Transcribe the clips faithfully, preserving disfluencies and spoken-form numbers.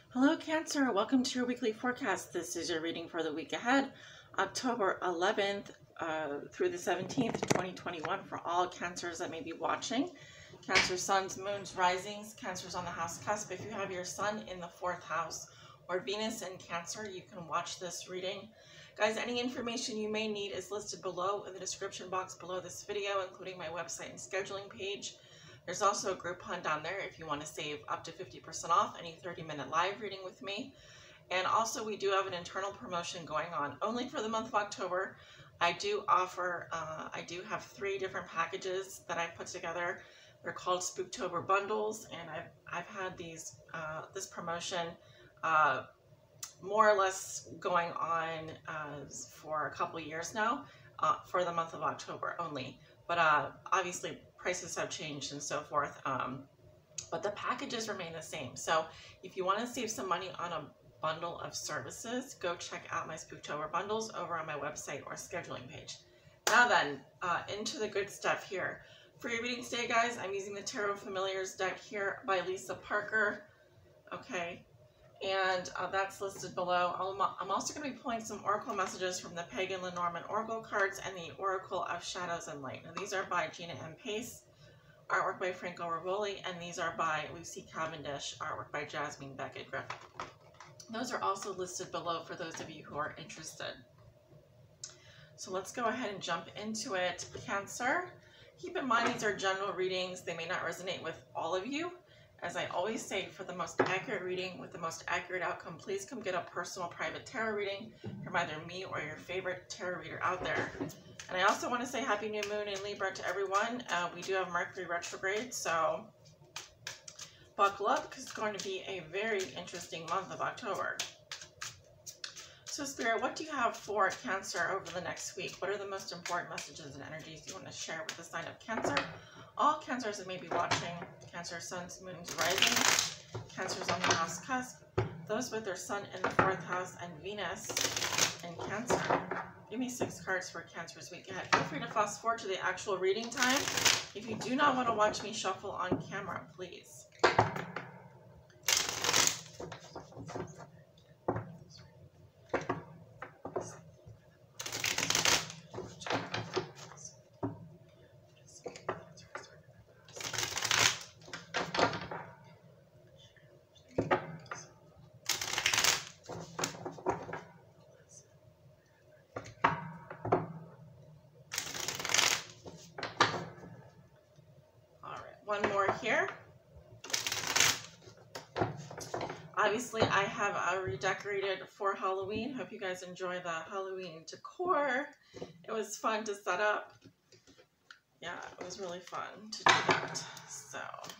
Hello Cancer, welcome to your weekly forecast. This is your reading for the week ahead, October eleventh uh, through the seventeenth, twenty twenty-one, for all Cancers that may be watching. Cancer suns, moons, risings, Cancers on the house cusp. If you have your sun in the fourth house or Venus in Cancer, you can watch this reading. Guys, any information you may need is listed below in the description box below this video, including my website and scheduling page. There's also a Groupon down there if you want to save up to fifty percent off any thirty minute live reading with me. And also we do have an internal promotion going on only for the month of October. I do offer, uh, I do have three different packages that I've put together. They're called Spooktober bundles, and I've, I've had these, uh, this promotion uh, more or less going on uh, for a couple years now uh, for the month of October only. But uh, obviously prices have changed and so forth, um, but the packages remain the same. So if you want to save some money on a bundle of services, go check out my Spooktober bundles over on my website or scheduling page. Now then, uh, into the good stuff here. For your reading today, guys, I'm using the Tarot Familiars deck here by Lisa Parker. Okay. And uh, that's listed below. I'm also going to be pulling some oracle messages from the Pagan Lenormand oracle cards and the Oracle of Shadows and Light. Now, these are by Gina M. Pace, artwork by Franco Rivoli, and these are by Lucy Cavendish, artwork by Jasmine Beckett Griffin. Those are also listed below for those of you who are interested. So let's go ahead and jump into it. Cancer, keep in mind these are general readings. They may not resonate with all of you. As I always say, for the most accurate reading with the most accurate outcome, please come get a personal private tarot reading from either me or your favorite tarot reader out there. And I also want to say Happy New Moon in Libra to everyone. Uh, we do have Mercury retrograde, so buckle up because it's going to be a very interesting month of October. So Spirit, what do you have for Cancer over the next week? What are the most important messages and energies you want to share with the sign of Cancer? All Cancers that may be watching, Cancer, suns, moons, rising, Cancers on the house cusp, those with their sun in the fourth house and Venus in Cancer. Give me six cards for Cancer's week ahead. Feel free to fast forward to the actual reading time. If you do not want to watch me shuffle on camera, please. One more here. Obviously, I have uh, redecorated for Halloween. Hope you guys enjoy the Halloween decor. It was fun to set up. Yeah, it was really fun to do that. So,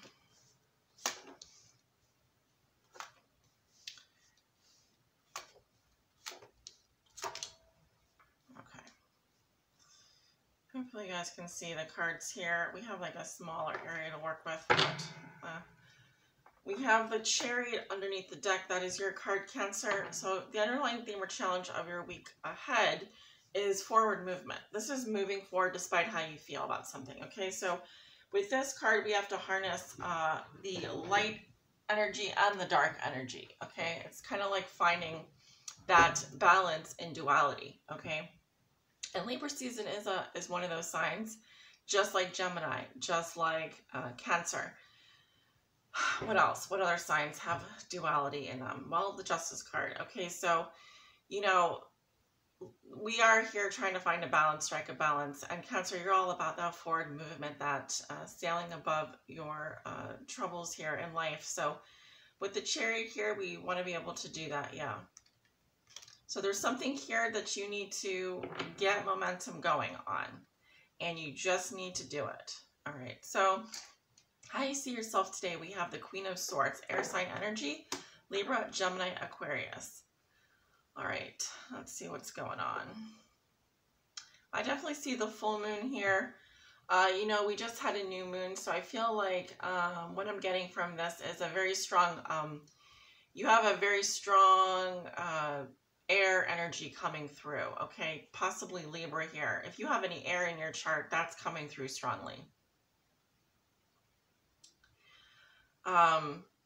okay. Hopefully you guys can see the cards here. We have like a smaller area to work with. But, uh, we have the Chariot underneath the deck. That is your card, Cancer. So the underlying theme or challenge of your week ahead is forward movement. This is moving forward despite how you feel about something. Okay, so with this card, we have to harness uh, the light energy and the dark energy. Okay, it's kind of like finding that balance in duality. Okay. And Libra season is a is one of those signs, just like Gemini, just like uh, Cancer. What else? What other signs have duality in them? Well, the Justice card. Okay, so, you know, we are here trying to find a balance, strike a balance. And Cancer, you're all about that forward movement, that uh, sailing above your uh, troubles here in life. So with the Chariot here, we want to be able to do that, yeah. So there's something here that you need to get momentum going on, and you just need to do it. All right, so how you see yourself today, we have the Queen of Swords, air sign energy, Libra, Gemini, Aquarius. All right, let's see what's going on. I definitely see the full moon here. Uh, you know, we just had a new moon, so I feel like um, what I'm getting from this is a very strong, um, you have a very strong uh, air energy coming through, okay? Possibly Libra here. If you have any air in your chart, that's coming through strongly. Um,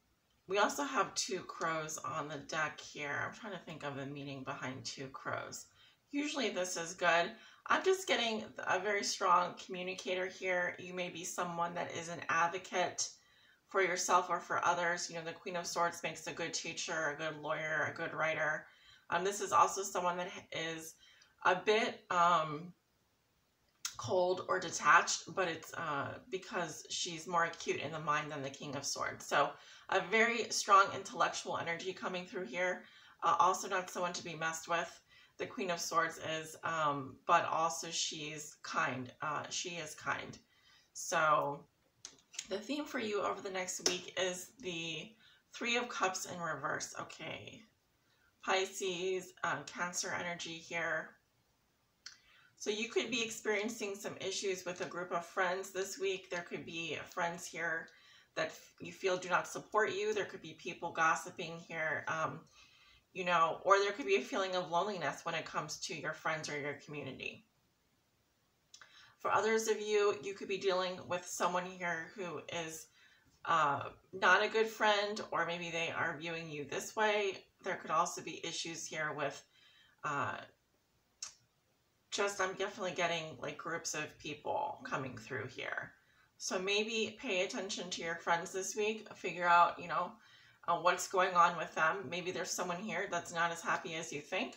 We also have two crows on the deck here. I'm trying to think of the meaning behind two crows. Usually this is good. I'm just getting a very strong communicator here. You may be someone that is an advocate for yourself or for others. You know, the Queen of Swords makes a good teacher, a good lawyer, a good writer. Um, this is also someone that is a bit um, cold or detached, but it's uh, because she's more acute in the mind than the King of Swords. So a very strong intellectual energy coming through here. Uh, also not someone to be messed with. The Queen of Swords is, um, but also she's kind. Uh, she is kind. So the theme for you over the next week is the Three of Cups in reverse. Okay. Pisces, um, Cancer energy here. So you could be experiencing some issues with a group of friends this week. There could be friends here that you feel do not support you. There could be people gossiping here, um, you know, or there could be a feeling of loneliness when it comes to your friends or your community. For others of you, you could be dealing with someone here who is uh, not a good friend, or maybe they are viewing you this way. There could also be issues here with uh, just, I'm definitely getting like groups of people coming through here. So maybe pay attention to your friends this week. Figure out, you know, uh, what's going on with them. Maybe there's someone here that's not as happy as you think.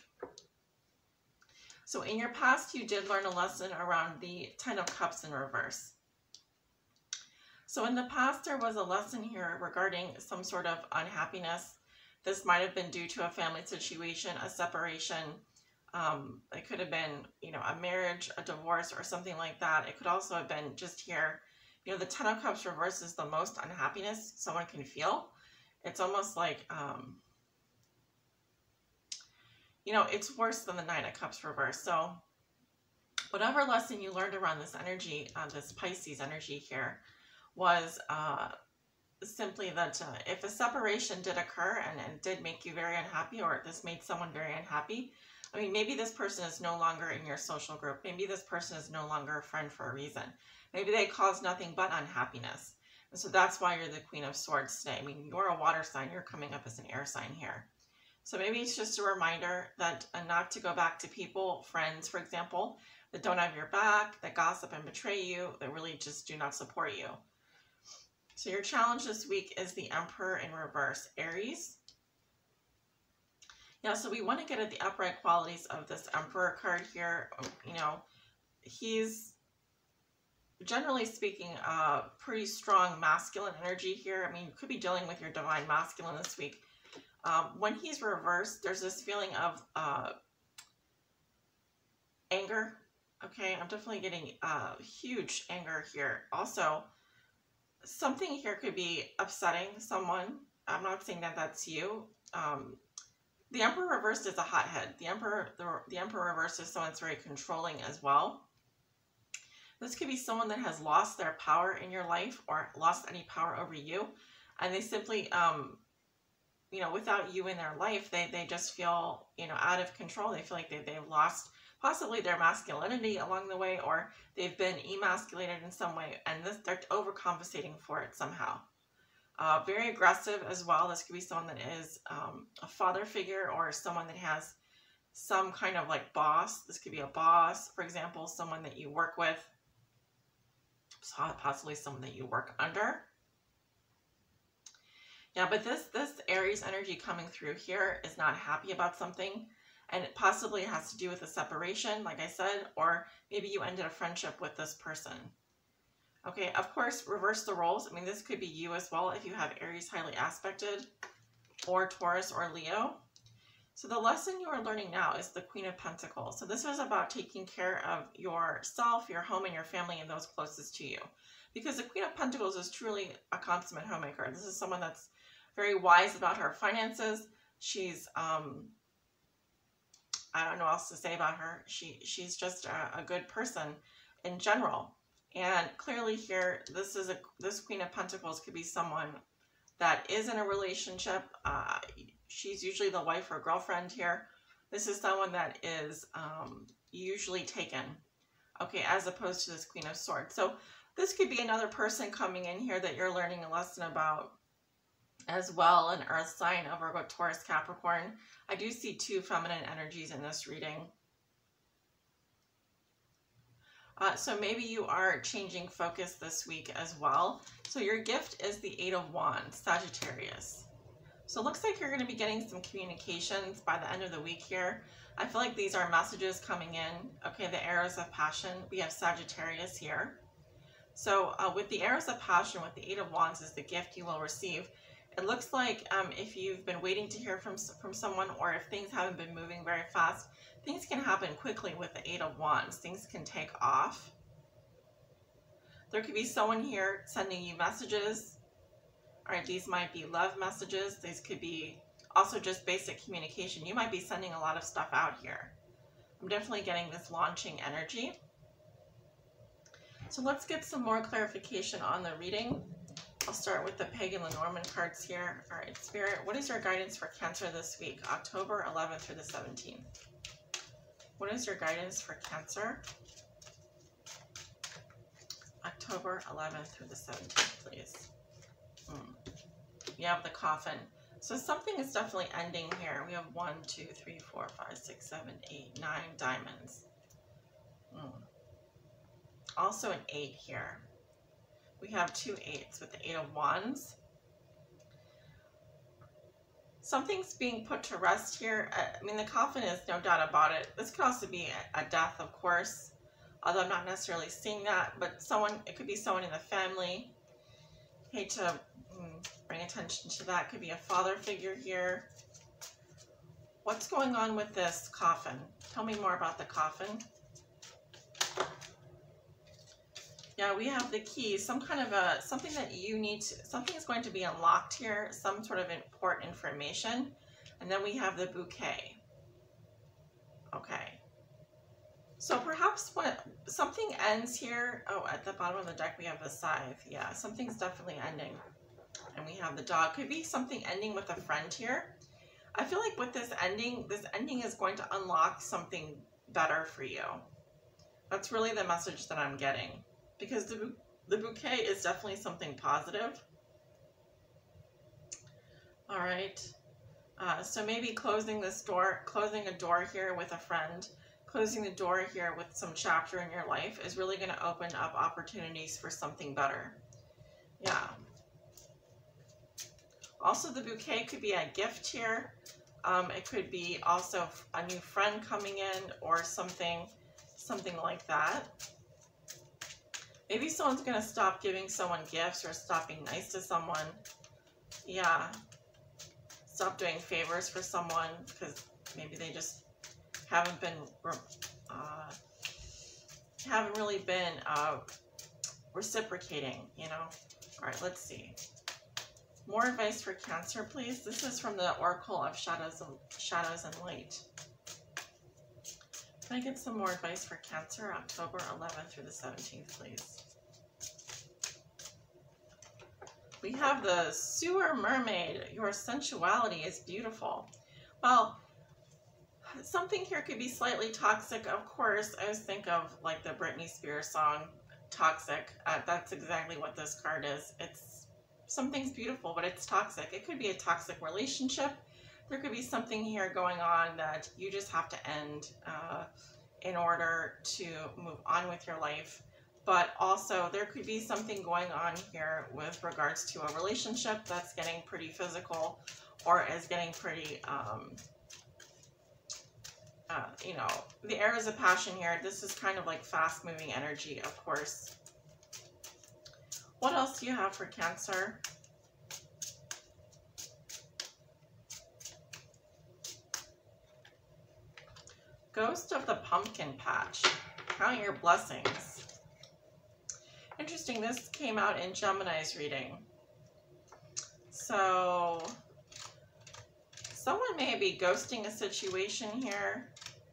So in your past, you did learn a lesson around the Ten of Cups in reverse. So in the past, there was a lesson here regarding some sort of unhappiness. This might have been due to a family situation, a separation. Um, it could have been, you know, a marriage, a divorce, or something like that. It could also have been just here. You know, the Ten of Cups reverse is the most unhappiness someone can feel. It's almost like, um, you know, it's worse than the Nine of Cups reverse. So whatever lesson you learned around this energy, uh, this Pisces energy here, was uh, simply that uh, if a separation did occur and, and did make you very unhappy, or this made someone very unhappy, I mean, maybe this person is no longer in your social group. Maybe this person is no longer a friend for a reason. Maybe they cause nothing but unhappiness. And so that's why you're the Queen of Swords today. I mean, you're a water sign. You're coming up as an air sign here. So maybe it's just a reminder that uh, not to go back to people, friends, for example, that don't have your back, that gossip and betray you, that really just do not support you. So your challenge this week is the Emperor in reverse, Aries. Yeah, so we want to get at the upright qualities of this Emperor card here. You know, he's, generally speaking, uh, pretty strong masculine energy here. I mean, you could be dealing with your divine masculine this week. Um, when he's reversed, there's this feeling of uh, anger. Okay, I'm definitely getting uh, huge anger here. Also, something here could be upsetting someone. I'm not saying that that's you. Um, the Emperor reversed is a hothead. The Emperor, the, the Emperor reversed is someone that's very controlling as well. This could be someone that has lost their power in your life or lost any power over you. And they simply, um, you know, without you in their life, they, they just feel, you know, out of control. They feel like they, they've lost possibly their masculinity along the way, or they've been emasculated in some way, and this, they're overcompensating for it somehow. Uh, very aggressive as well. This could be someone that is um, a father figure, or someone that has some kind of like boss. This could be a boss, for example, someone that you work with, possibly someone that you work under. Yeah, but this, this Aries energy coming through here is not happy about something. And it possibly has to do with a separation, like I said, or maybe you ended a friendship with this person. Okay, of course, reverse the roles. I mean, this could be you as well if you have Aries highly aspected, or Taurus or Leo. So the lesson you are learning now is the Queen of Pentacles. So this is about taking care of yourself, your home, and your family, and those closest to you. Because the Queen of Pentacles is truly a consummate homemaker. This is someone that's very wise about her finances. She's... um. I don't know what else to say about her. She she's just a, a good person in general. And clearly here, this is a this Queen of Pentacles could be someone that is in a relationship. Uh, she's usually the wife or girlfriend here. This is someone that is um, usually taken, okay, as opposed to this Queen of Swords. So this could be another person coming in here that you're learning a lesson about. as well, an earth sign of Virgo, Taurus, Capricorn. I do see two feminine energies in this reading. Uh, so maybe you are changing focus this week as well. So your gift is the Eight of Wands, Sagittarius. So it looks like you're going to be getting some communications by the end of the week here. I feel like these are messages coming in. Okay, the arrows of passion. We have Sagittarius here. So uh, with the arrows of passion, with the Eight of Wands is the gift you will receive. It looks like um, if you've been waiting to hear from, from someone, or if things haven't been moving very fast, things can happen quickly with the Eight of Wands. Things can take off. There could be someone here sending you messages. All right, these might be love messages. These could be also just basic communication. You might be sending a lot of stuff out here. I'm definitely getting this launching energy. So let's get some more clarification on the reading. I'll start with the Pagan Lenormand cards here. All right, Spirit, what is your guidance for Cancer this week, October eleventh through the seventeenth? What is your guidance for Cancer, October eleventh through the seventeenth, please? Hmm. You have the Coffin. So something is definitely ending here. We have one, two, three, four, five, six, seven, eight, nine diamonds. Hmm. Also an eight here. We have two eights with the Eight of Wands. Something's being put to rest here. I mean, the Coffin is no doubt about it. This could also be a death, of course, although I'm not necessarily seeing that, but someone, it could be someone in the family. Hate to bring attention to that. Could be a father figure here. What's going on with this Coffin? Tell me more about the Coffin. Yeah, we have the key, some kind of a, something that you need to, something is going to be unlocked here, some sort of important information. And then we have the bouquet. Okay. So perhaps what, something ends here. Oh, at the bottom of the deck, we have the scythe. Yeah, something's definitely ending. And we have the dog. Could be something ending with a friend here. I feel like with this ending, this ending is going to unlock something better for you. That's really the message that I'm getting. Because the, the bouquet is definitely something positive. All right. Uh, so maybe closing this door, closing a door here with a friend, closing the door here with some chapter in your life is really going to open up opportunities for something better. Yeah. Also, the bouquet could be a gift here. Um, it could be also a new friend coming in or something, something like that. Maybe someone's going to stop giving someone gifts or stop being nice to someone. Yeah. Stop doing favors for someone because maybe they just haven't been, uh, haven't really been uh, reciprocating, you know. All right, let's see. More advice for Cancer, please. This is from the Oracle of Shadows and, Shadows and Light. Can I get some more advice for Cancer, October eleventh through the seventeenth, please? We have the Sewer Mermaid. Your sensuality is beautiful. Well, something here could be slightly toxic. Of course, I always think of like the Britney Spears song, Toxic. Uh, that's exactly what this card is. It's something's beautiful, but it's toxic. It could be a toxic relationship. There could be something here going on that you just have to end uh, in order to move on with your life. But also there could be something going on here with regards to a relationship that's getting pretty physical or is getting pretty, um, uh, you know, the arrows of passion here. This is kind of like fast moving energy, of course. What else do you have for Cancer? Ghost of the Pumpkin Patch. Count your blessings. Interesting, this came out in Gemini's reading. So, someone may be ghosting a situation here.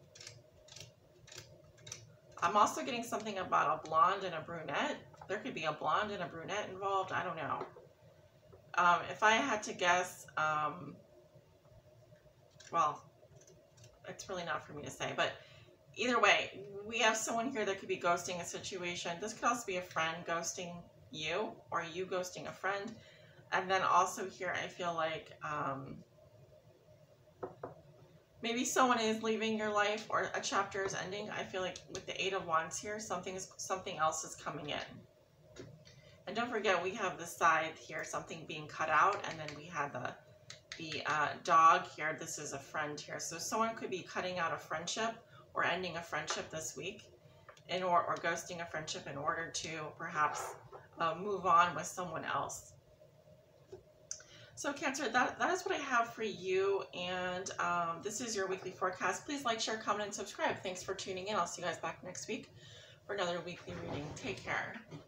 I'm also getting something about a blonde and a brunette. There could be a blonde and a brunette involved. I don't know. Um, if I had to guess, um, well, it's really not for me to say, but either way, we have someone here that could be ghosting a situation. This could also be a friend ghosting you or you ghosting a friend. And then also here, I feel like um, maybe someone is leaving your life or a chapter is ending. I feel like with the Eight of Wands here, something is, something else is coming in. And don't forget, we have the scythe here, something being cut out, and then we had the the uh, dog here. This is a friend here. So someone could be cutting out a friendship or ending a friendship this week, in or, or ghosting a friendship in order to perhaps uh, move on with someone else. So Cancer, that, that is what I have for you, and um, this is your weekly forecast. Please like, share, comment, and subscribe. Thanks for tuning in. I'll see you guys back next week for another weekly reading. Take care.